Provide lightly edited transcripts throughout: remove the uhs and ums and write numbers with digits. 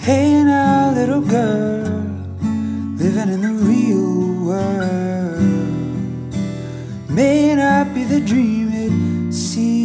Hey now, little girl, living in the real world may not be the dream it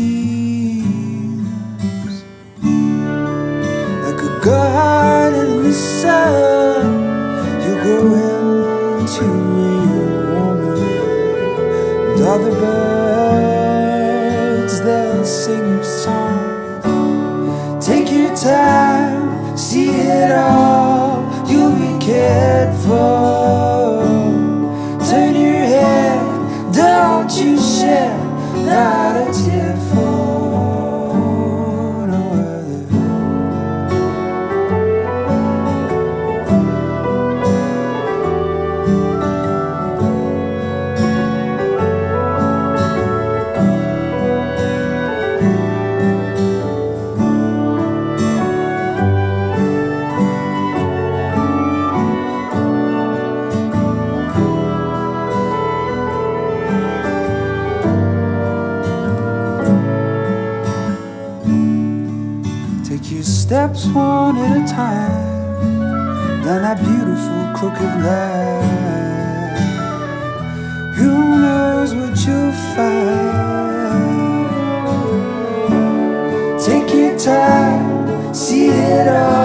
seems. Like a garden in the sun, you grow into a woman, and all the birds, they'll sing your song. Take your time, see it all, you'll be cared for. Turn your head, don't you shed not a tear for no other. Take your steps one at a time down that beautiful crooked line. Who knows what you'll find? Take your time, see it all.